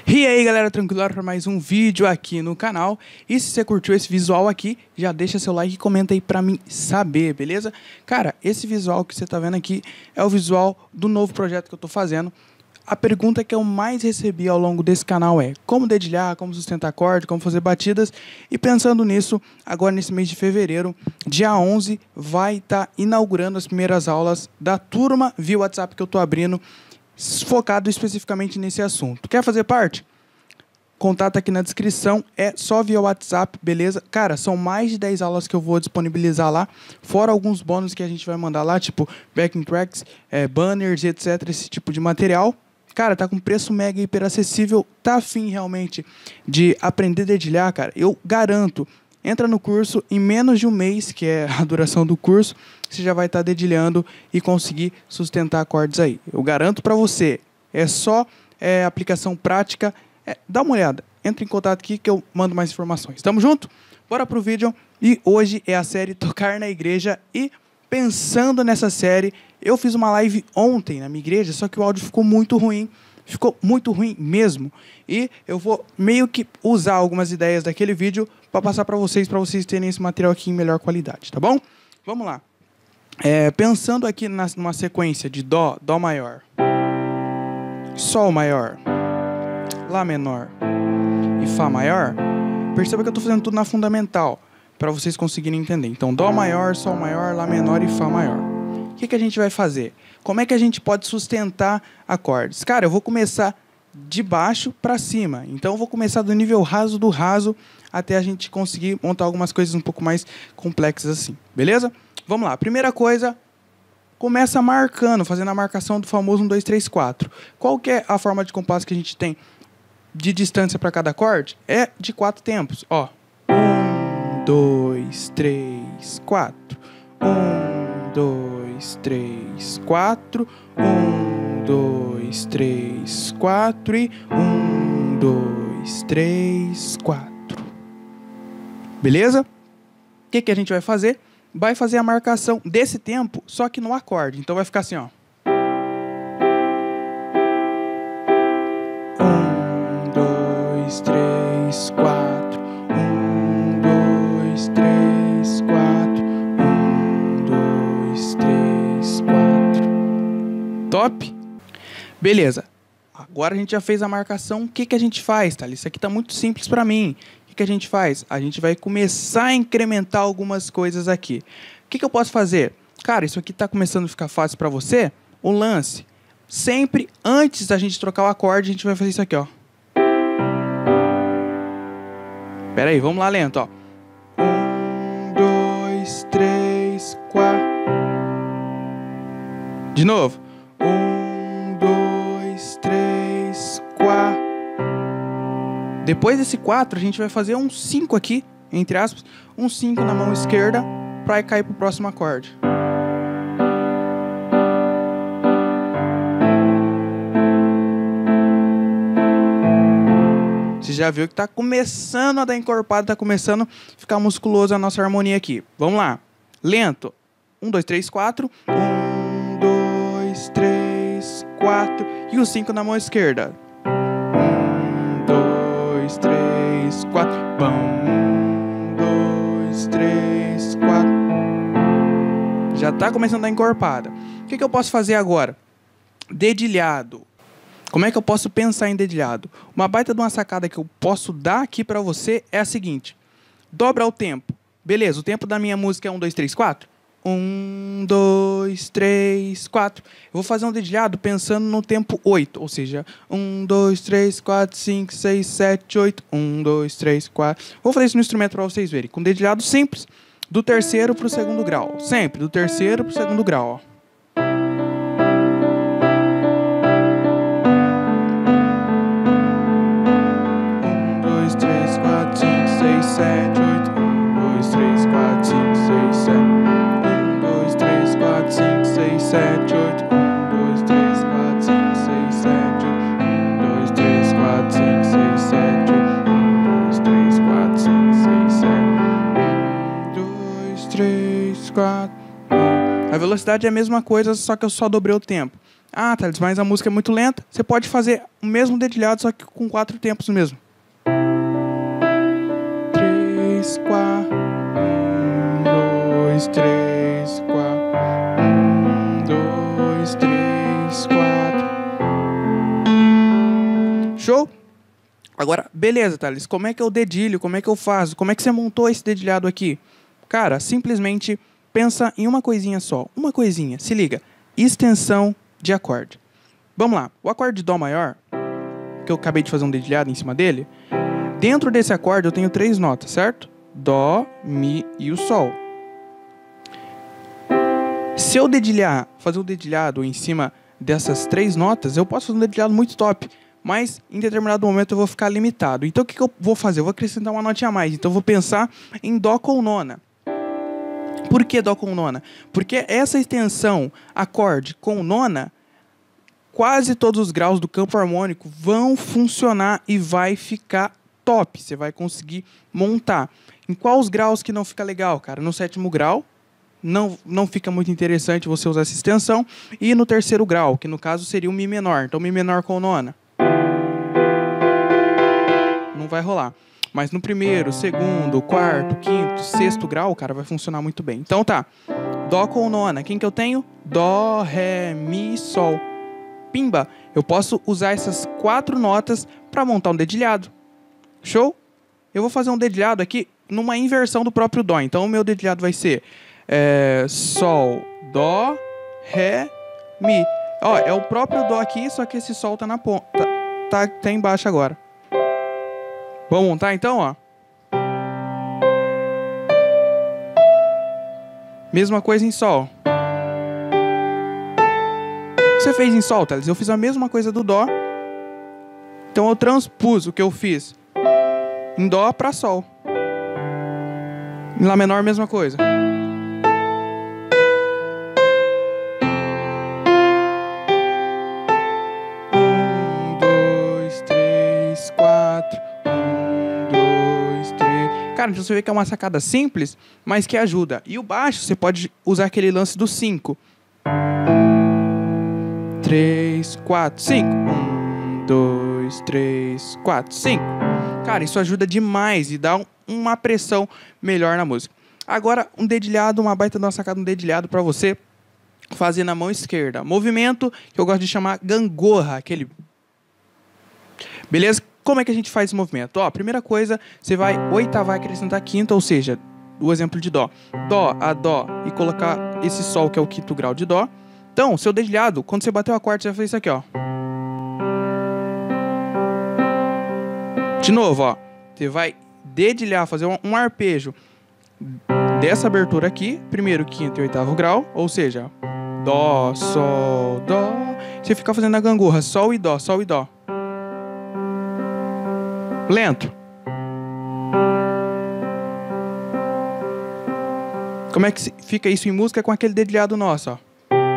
E aí galera, tranquilo para mais um vídeo aqui no canal. E se você curtiu esse visual aqui, já deixa seu like e comenta aí pra mim saber, beleza? Cara, esse visual que você tá vendo aqui é o visual do novo projeto que eu tô fazendo. A pergunta que eu mais recebi ao longo desse canal é como dedilhar, como sustentar acorde, como fazer batidas. E pensando nisso, agora nesse mês de fevereiro, dia 11, vai estar inaugurando as primeiras aulas da turma via WhatsApp que eu tô abrindo, focado especificamente nesse assunto. Quer fazer parte? Contato aqui na descrição, é só via WhatsApp, beleza? Cara, são mais de 10 aulas que eu vou disponibilizar lá, fora alguns bônus que a gente vai mandar lá, tipo backing tracks, banners, etc, esse tipo de material. Cara, tá com preço mega hiper acessível, tá afim realmente de aprender a dedilhar, cara? Eu garanto, entra no curso, em menos de um mês, que é a duração do curso, você já vai estar dedilhando e conseguir sustentar acordes aí. Eu garanto pra você, é só aplicação prática. Dá uma olhada, entra em contato aqui que eu mando mais informações. Tamo junto? Bora pro vídeo. E hoje é a série Tocar na Igreja. E pensando nessa série, eu fiz uma live ontem na minha igreja, só que o áudio ficou muito ruim. Ficou muito ruim mesmo. E eu vou meio que usar algumas ideias daquele vídeo para passar para vocês terem esse material aqui em melhor qualidade, tá bom? Vamos lá. Pensando aqui numa sequência de Dó, Dó maior, Sol maior, Lá menor e Fá maior, perceba que eu estou fazendo tudo na fundamental, para vocês conseguirem entender. Então, Dó maior, Sol maior, Lá menor e Fá maior. O que a gente vai fazer? Como é que a gente pode sustentar acordes? Cara, eu vou começar de baixo para cima. Então, eu vou começar do nível raso do raso até a gente conseguir montar algumas coisas um pouco mais complexas assim. Beleza? Vamos lá. Primeira coisa, começa marcando, fazendo a marcação do famoso 1, 2, 3, 4. Qual que é a forma de compasso que a gente tem de distância para cada acorde? É de 4 tempos. Ó. 1, 2, 3, 4. 1, 2, 3, 4. 1, 2, 3, 4 e 1, 2, 3, 4. Beleza? O que a gente vai fazer? Vai fazer a marcação desse tempo, só que no acorde. Então vai ficar assim, ó. 1, 2, 3, 4. 1, 2, 3, 4. 1, 2, 3, 4. Top? Beleza. Agora a gente já fez a marcação. O que a gente faz, Thales? Isso aqui tá muito simples para mim. O que a gente faz? A gente vai começar a incrementar algumas coisas aqui. O que eu posso fazer? Cara, isso aqui tá começando a ficar fácil para você? O lance. Sempre antes da gente trocar o acorde, a gente vai fazer isso aqui, ó. Pera aí, vamos lá lento, ó. 1, 2, 3, 4. De novo. 1, 2, 3, 4. Depois desse 4, a gente vai fazer um 5 aqui, entre aspas, um 5 na mão esquerda para cair pro próximo acorde. Você já viu que tá começando a dar encorpado, tá começando a ficar musculoso a nossa harmonia aqui. Vamos lá. Lento. 1, 2, 3, 4. 1, 2, 3, 4. E o 5 na mão esquerda. 1, 2, 3, 4. 1, 2, 3, 4. Já tá começando a dar encorpada. O que eu posso fazer agora? Dedilhado. Como é que eu posso pensar em dedilhado? Uma baita de uma sacada que eu posso dar aqui pra você é a seguinte. Dobra o tempo. Beleza, o tempo da minha música é 1, 2, 3, 4? 1, 2, 3, 4. Eu vou fazer um dedilhado pensando no tempo 8. Ou seja, 1, 2, 3, 4, 5, 6, 7, 8. 1, 2, 3, 4. Vou fazer isso no instrumento para vocês verem. Com dedilhado simples. Do terceiro pro segundo grau. Sempre do terceiro pro segundo grau, ó. 7, 8, 1, 2, 3, 4, 5, 6, 7. 1, 2, 3, 4, 5, 6, 7, 8. 1, 2, 3, 4, 5, 6, 7, 8. 1, 2, 3, 4, 5, 6, 7, 8. 1, 2, 3, 4, 5, 6, 7. 1, 2, 3, 4. A velocidade é a mesma coisa, só que eu só dobrei o tempo. Ah, Thales, mas a música é muito lenta. Você pode fazer o mesmo dedilhado, só que com 4 tempos mesmo. 3, 4. 1, 2, 3, 4. 1, 2, 3, 4. Show? Agora, beleza, Thales. Como é que eu dedilho? Como é que eu faço? Como é que você montou esse dedilhado aqui? Cara, simplesmente pensa em uma coisinha só. Uma coisinha. Se liga. Extensão de acorde. Vamos lá. O acorde de Dó maior, que eu acabei de fazer um dedilhado em cima dele, dentro desse acorde eu tenho 3 notas, certo? Dó, Mi e o Sol. Se eu fazer um dedilhado em cima dessas 3 notas, eu posso fazer um dedilhado muito top, mas em determinado momento eu vou ficar limitado. Então o que eu vou fazer? Eu vou acrescentar uma notinha a mais. Então eu vou pensar em Dó com nona. Por que Dó com nona? Porque essa extensão acorde com nona, quase todos os graus do campo harmônico vão funcionar e vai ficar top. Você vai conseguir montar. Em quais graus que não fica legal, cara? No 7º grau, não fica muito interessante você usar essa extensão. E no 3º grau, que no caso seria o Mi menor. Então, Mi menor com nona. Não vai rolar. Mas no 1º, 2º, 4º, 5º, 6º grau, cara, vai funcionar muito bem. Então tá. Dó com nona. Quem que eu tenho? Dó, Ré, Mi, Sol. Pimba. Eu posso usar essas 4 notas para montar um dedilhado. Show? Eu vou fazer um dedilhado aqui numa inversão do próprio Dó. Então o meu dedilhado vai ser Sol, Dó, Ré, Mi. Ó, é o próprio Dó aqui, só que esse Sol tá na ponta. Tá embaixo agora. Vamos montar então, ó. Mesma coisa em Sol. O que você fez em Sol, Thales? Eu fiz a mesma coisa do Dó. Então eu transpus o que eu fiz em Dó para Sol. Em Lá menor, mesma coisa. Cara, então você vê que é uma sacada simples, mas que ajuda. E o baixo, você pode usar aquele lance do 5. 3, 4, 5. 1, 2, 3, 4, 5. Cara, isso ajuda demais e dá uma pressão melhor na música. Agora, um dedilhado, uma baita de uma sacada, um dedilhado para você fazer na mão esquerda. Movimento que eu gosto de chamar gangorra, aquele... Beleza? Como é que a gente faz esse movimento? Ó, primeira coisa, você vai oitavar e acrescentar quinta, ou seja, o exemplo de Dó. Dó a Dó e colocar esse Sol, que é o 5º grau de Dó. Então, seu dedilhado, quando você bater o acorde, você vai fazer isso aqui, ó. De novo, ó. Você vai dedilhar, fazer um arpejo dessa abertura aqui, 1º, 5º e 8º grau, ou seja, Dó, Sol, Dó. Você fica fazendo a gangorra, Sol e Dó, Sol e Dó. Lento. Como é que fica isso em música com aquele dedilhado nosso, ó?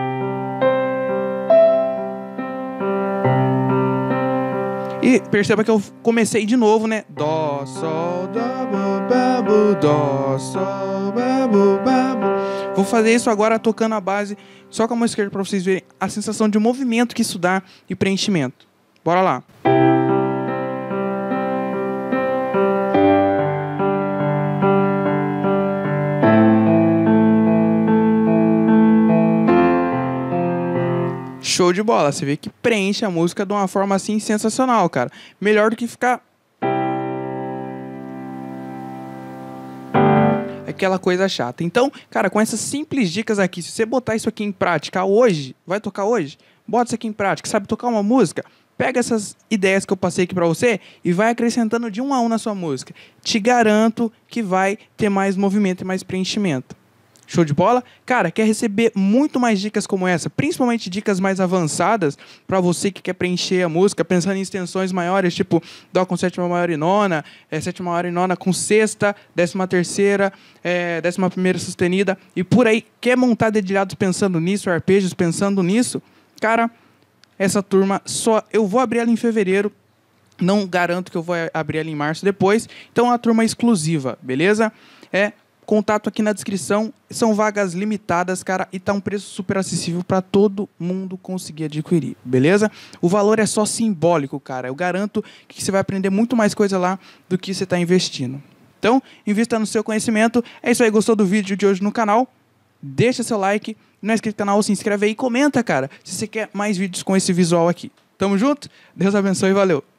E perceba que eu comecei de novo, né? Dó, Sol, Dó, Babu, Dó, Sol, Babu, Babu. Vou fazer isso agora tocando a base só com a mão esquerda para vocês verem a sensação de movimento que isso dá e preenchimento. Bora lá. Show de bola, você vê que preenche a música de uma forma assim sensacional, cara. Melhor do que ficar aquela coisa chata. Então, cara, com essas simples dicas aqui, se você botar isso aqui em prática hoje, vai tocar hoje? Bota isso aqui em prática, sabe tocar uma música? Pega essas ideias que eu passei aqui pra você e vai acrescentando de um a um na sua música. Te garanto que vai ter mais movimento e mais preenchimento. Show de bola? Cara, quer receber muito mais dicas como essa, principalmente dicas mais avançadas para você que quer preencher a música, pensando em extensões maiores, tipo Dó com 7ª maior e nona, 7ª maior e nona com sexta, 13ª, 11ª sustenida e por aí. Quer montar dedilhados pensando nisso, arpejos pensando nisso? Cara, essa turma eu vou abrir ela em fevereiro. Não garanto que eu vou abrir ela em março depois. Então é uma turma exclusiva, beleza? Contato aqui na descrição. São vagas limitadas, cara, e tá um preço super acessível para todo mundo conseguir adquirir, beleza? O valor é só simbólico, cara. Eu garanto que você vai aprender muito mais coisa lá do que você está investindo. Então, invista no seu conhecimento. É isso aí, gostou do vídeo de hoje no canal? Deixa seu like, não é inscrito no canal, se inscreve aí e comenta, cara, se você quer mais vídeos com esse visual aqui. Tamo junto? Deus abençoe e valeu!